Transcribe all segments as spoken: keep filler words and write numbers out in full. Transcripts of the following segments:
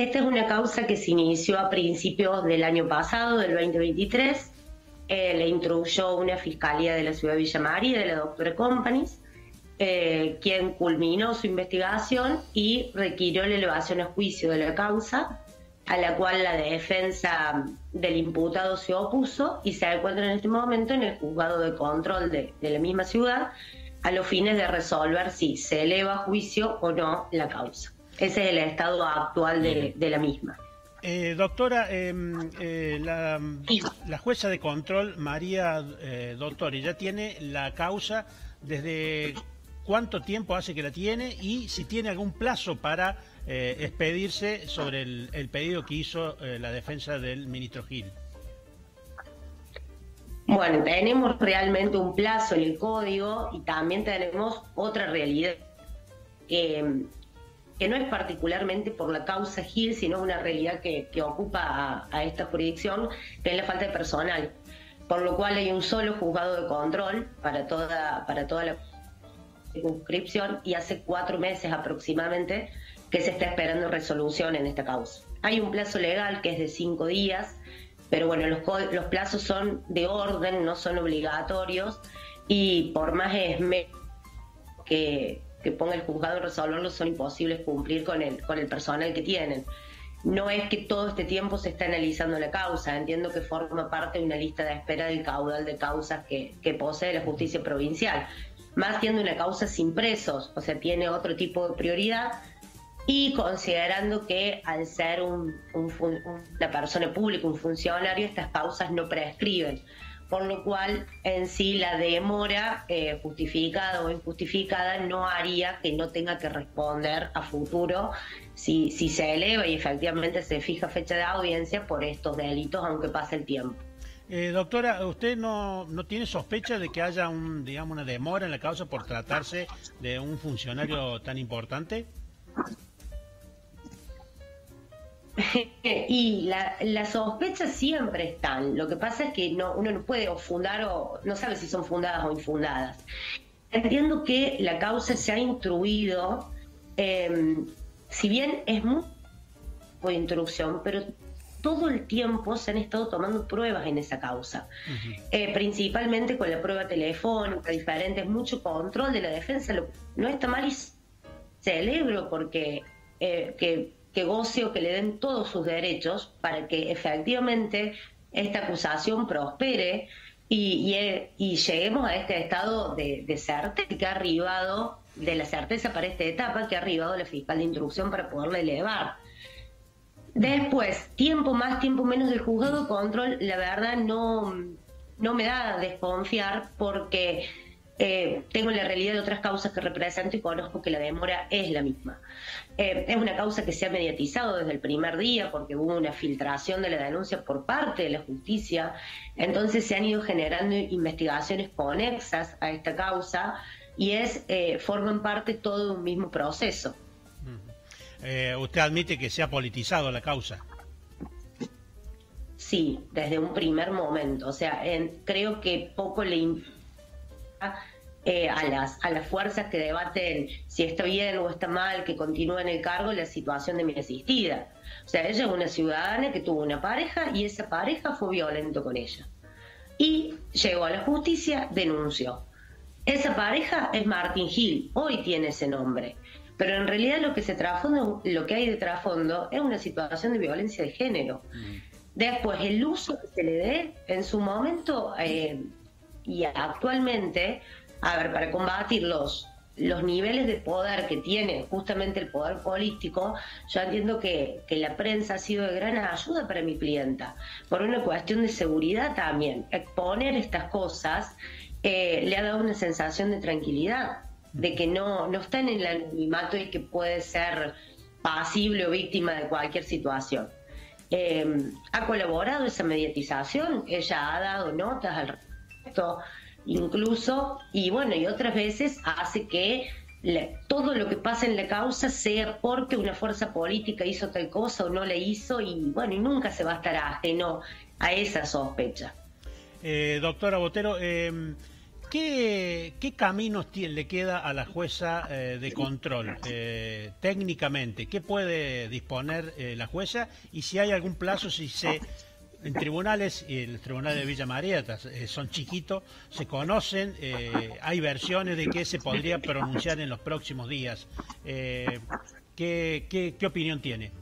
Esta es una causa que se inició a principios del año pasado, del veinte veintitrés. Eh, le instruyó una fiscalía de la ciudad de Villa María, de la doctora Companys, eh, quien culminó su investigación y requirió la elevación a juicio de la causa, a la cual la defensa del imputado se opuso y se encuentra en este momento en el juzgado de control de, de la misma ciudad, a los fines de resolver si se eleva a juicio o no la causa. Ese es el estado actual de, de la misma. Eh, doctora, eh, eh, la, la jueza de control, María eh, Doctori, ya tiene la causa. ¿Desde cuánto tiempo hace que la tiene? Y si tiene algún plazo para eh, expedirse sobre el, el pedido que hizo eh, la defensa del ministro Gil. Bueno, tenemos realmente un plazo en el código y también tenemos otra realidad eh, que no es particularmente por la causa Gil, sino una realidad que, que ocupa a, a esta jurisdicción, que es la falta de personal, por lo cual hay un solo juzgado de control para toda, para toda la circunscripción y hace cuatro meses aproximadamente que se está esperando resolución en esta causa. Hay un plazo legal que es de cinco días, pero bueno, los, los plazos son de orden, no son obligatorios, y por más esmero que, que ponga el juzgado en resolverlo, son imposibles cumplir con el, con el personal que tienen. No es que todo este tiempo se está analizando la causa, entiendo que forma parte de una lista de espera del caudal de causas que, que posee la justicia provincial, más siendo una causa sin presos, o sea, tiene otro tipo de prioridad. Y considerando que al ser un, un, una persona pública, un funcionario, estas causas no prescriben, por lo cual en sí la demora eh, justificada o injustificada no haría que no tenga que responder a futuro si, si se eleva y efectivamente se fija fecha de audiencia por estos delitos, aunque pase el tiempo. Eh, doctora, ¿usted no, no tiene sospecha de que haya un, digamos, una demora en la causa por tratarse de un funcionario tan importante? Y la, las sospechas siempre están. Lo que pasa es que no, uno no puede o fundar o no sabe si son fundadas o infundadas. Entiendo que la causa se ha instruido, eh, si bien es muy por instrucción, pero todo el tiempo se han estado tomando pruebas en esa causa, uh-huh. eh, principalmente con la prueba telefónica, diferentes, mucho control de la defensa. Lo, no está mal y celebro porque eh, que que goce o que le den todos sus derechos para que efectivamente esta acusación prospere y, y, y lleguemos a este estado de, de certeza que ha arribado, de la certeza para esta etapa que ha arribado la fiscal de instrucción para poderla elevar. Después, tiempo más, tiempo menos del juzgado de control, la verdad no, no me da a desconfiar porque eh, tengo la realidad de otras causas que represento y conozco que la demora es la misma. Eh, es una causa que se ha mediatizado desde el primer día porque hubo una filtración de la denuncia por parte de la justicia, entonces se han ido generando investigaciones conexas a esta causa y es eh, forman parte todo de un mismo proceso. Eh, ¿Usted admite que se ha politizado la causa? Sí, desde un primer momento, o sea, en, creo que poco le importa Eh, a las a las fuerzas que debaten si está bien o está mal que continúe en el cargo la situación de mi asistida. O sea, ella es una ciudadana que tuvo una pareja y esa pareja fue violento con ella. Y llegó a la justicia, denunció. Esa pareja es Martín Gil, hoy tiene ese nombre. Pero en realidad lo que se trasfondo, lo que hay de trasfondo es una situación de violencia de género. Mm. Después, el uso que se le dé en su momento eh, y actualmente. A ver, para combatir los, los niveles de poder que tiene justamente el poder político, yo entiendo que, que la prensa ha sido de gran ayuda para mi clienta, por una cuestión de seguridad también. Exponer estas cosas eh, le ha dado una sensación de tranquilidad, de que no, no está en el anonimato y que puede ser pasible o víctima de cualquier situación. Eh, ha colaborado esa mediatización, ella ha dado notas al respecto, incluso, y bueno, y otras veces hace que la, todo lo que pasa en la causa sea porque una fuerza política hizo tal cosa o no la hizo, y bueno, y nunca se va a estar ajeno a esa sospecha. Eh, doctora Botero, eh, ¿qué, qué caminos tiene, le queda a la jueza eh, de control eh, técnicamente? ¿Qué puede disponer eh, la jueza? Y si hay algún plazo, si se... En tribunales, y el tribunal de Villa María eh, son chiquitos, se conocen, eh, hay versiones de que se podría pronunciar en los próximos días. Eh, ¿qué, qué, ¿Qué opinión tiene?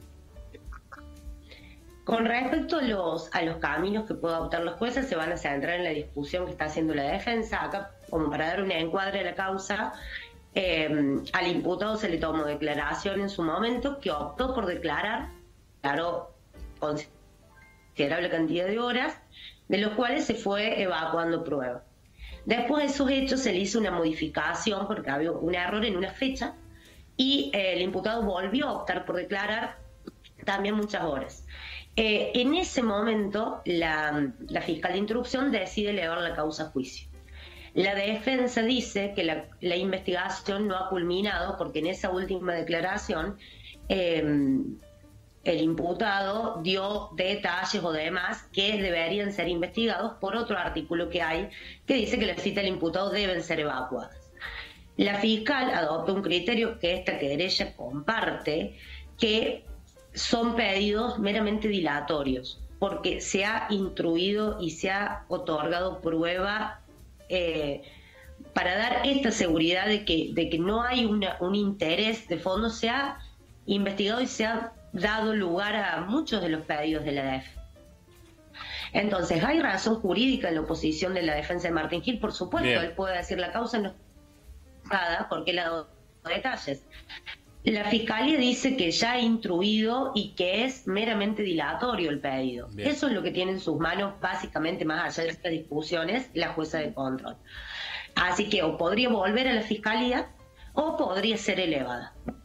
Con respecto a los, a los caminos que puede adoptar los jueces, se van a centrar en la discusión que está haciendo la defensa. Acá, como para dar un encuadre a la causa, eh, al imputado se le tomó declaración en su momento, que optó por declarar, claro, considerable cantidad de horas, de los cuales se fue evacuando pruebas. Después de esos hechos se le hizo una modificación porque había un error en una fecha y eh, el imputado volvió a optar por declarar también muchas horas. Eh, en ese momento la, la fiscal de instrucción decide elevar la causa a juicio. La defensa dice que la, la investigación no ha culminado porque en esa última declaración eh, el imputado dio detalles o demás que deberían ser investigados por otro artículo que hay que dice que las citas del imputado deben ser evacuadas. La fiscal adopta un criterio que esta querella comparte, que son pedidos meramente dilatorios, porque se ha instruido y se ha otorgado prueba eh, para dar esta seguridad de que, de que no hay una, un interés de fondo. Se ha investigado y se ha dado lugar a muchos de los pedidos de la defensa. Entonces, ¿hay razón jurídica en la oposición de la defensa de Martín Gil? Por supuesto. Bien. Él puede decir la causa no es nada porque él ha dado detalles. La Fiscalía dice que ya ha instruido y que es meramente dilatorio el pedido. Bien. Eso es lo que tiene en sus manos, básicamente, más allá de estas discusiones, la jueza de control. Así que o podría volver a la Fiscalía o podría ser elevada.